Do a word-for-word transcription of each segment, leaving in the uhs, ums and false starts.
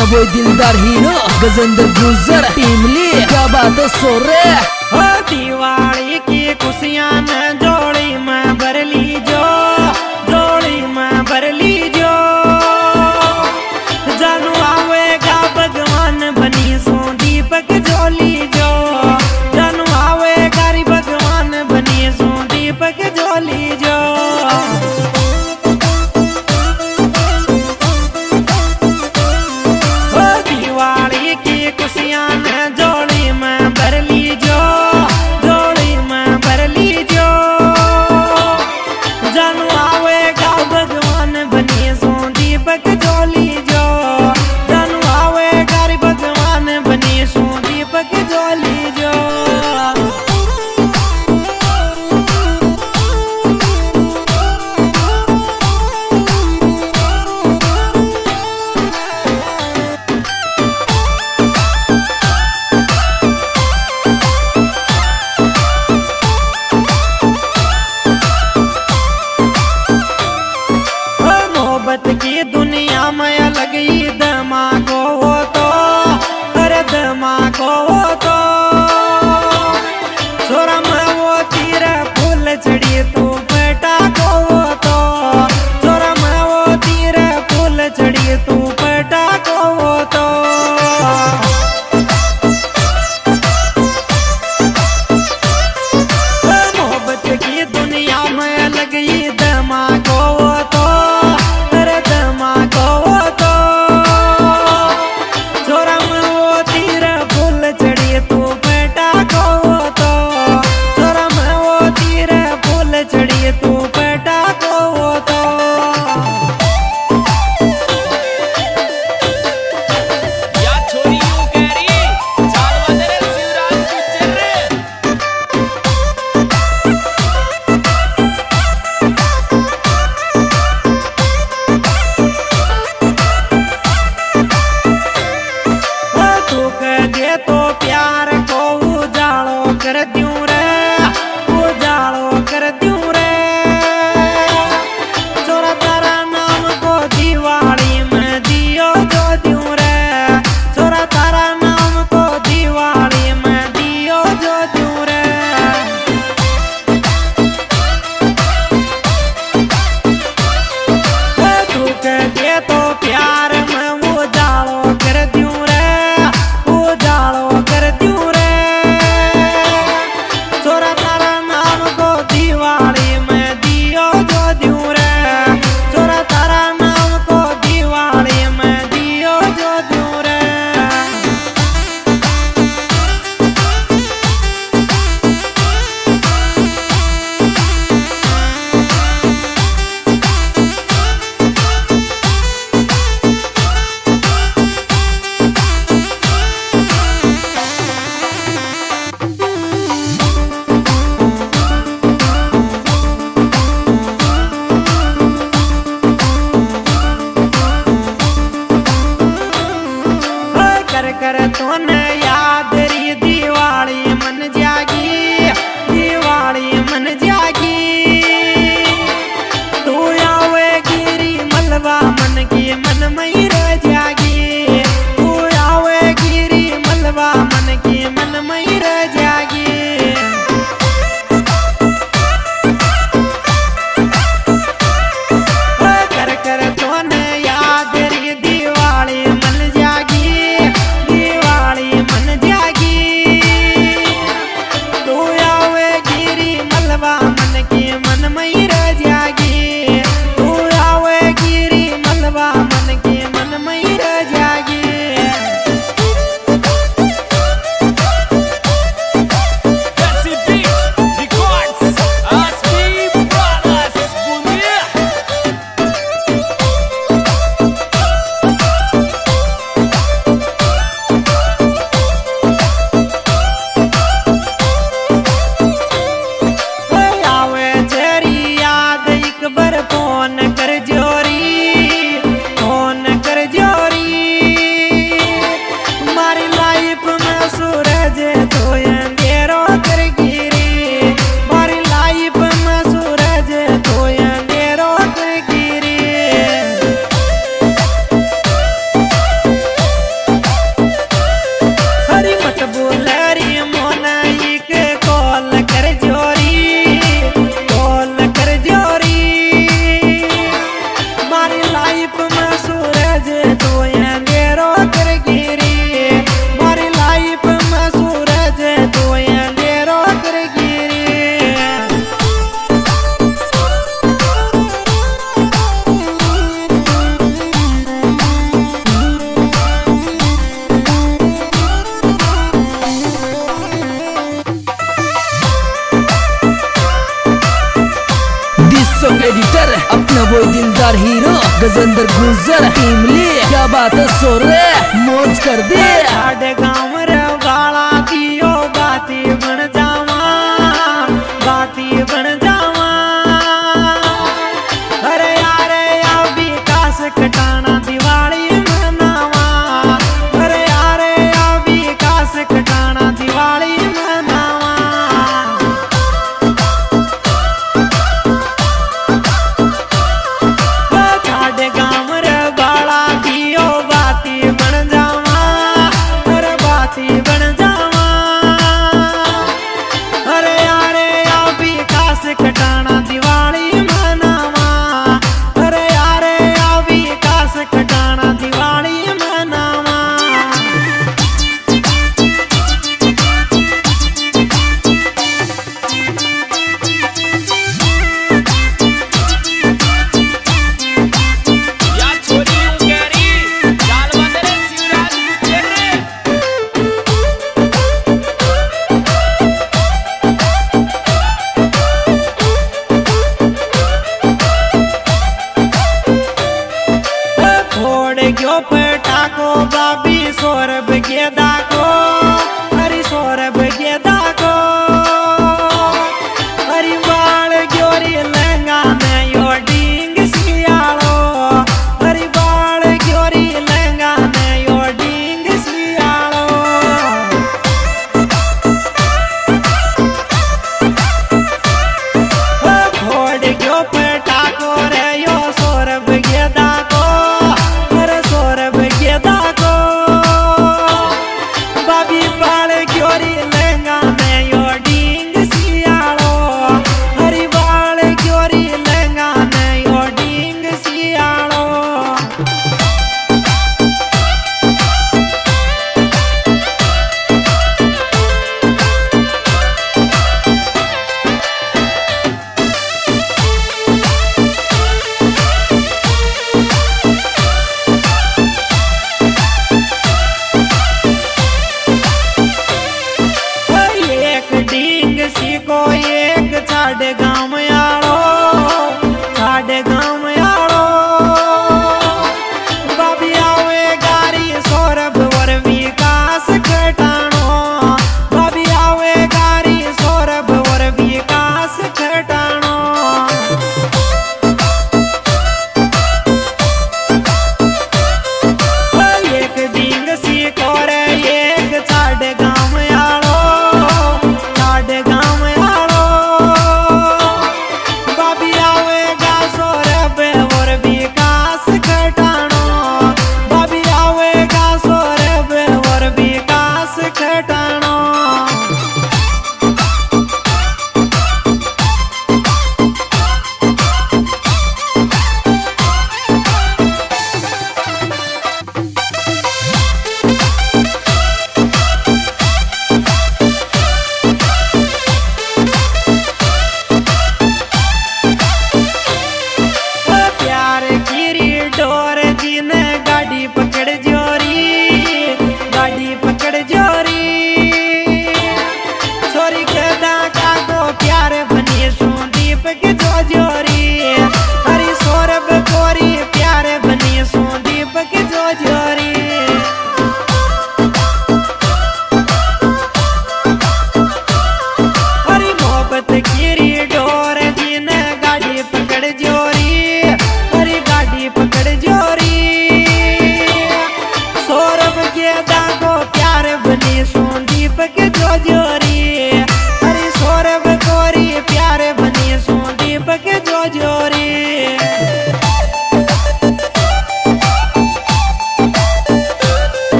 अपना वो दिलदार हीरो गजेंद्र गुजर टीमली। क्या बात है सोरे। दिवाली की खुशियां में जोड़ी में भर ली जो, जोड़ी में भर ली जो। जानू आवेगा भगवान बनी सो दीपक जोली जो। जानू आवेगा री भगवान बनी सो दीपक जोली जो। दिवाली की खुशियां में जोड़ी में भर ली जो, जोड़ी में भर ली जो। जानू आवेगा भगवान बनी सो दीपक जोली जो। जानू आवेगा रे भगवान बनी सो दीपक जोली जो। की दुनिया में अलग ही दिमागो हो तो, अरे दिमागो हो तो। छोरा में वो तीर फूल चढ़ी तू बेटा को हो तो। छोरा में वो तीर फूल चढ़ी तू बेटा को हो तो। मोहब्बत की दुनिया में अलग ही दिमागो हो तो। लाइफ में सूरज तो अंधेरो कर गिरी, मारी लाइफ में सूरज तो अंधेरो कर गिरी। सॉन्ग एडिटर अपना वो दिलदार हीरो गजेंद्र गुजर टीमली। क्या बात है सोरे मौज कर दे। साढ़े गाँव रे गाला दियो बाती बन जावा, बाती बन जावा। अरे यार या विकास कटाना दिवाली मनावा, अरे यार या विकास कटाना दिवाली मनावा। कटाना दिवाली मनावा, अरे यार या विकास कटाना दिवाली मनावा। क्यों पटाको बाबी सौरभ के दाको, हरी सौरभ के दाको। हरी बाल ग्योरी लहंगा में यो डींग सियालो, हरी बाल ग्योरी लहंगा में यो डींग सियालो। फोड़ क्यों पटाको रे यो सौरभ के दाको,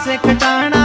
से कटाना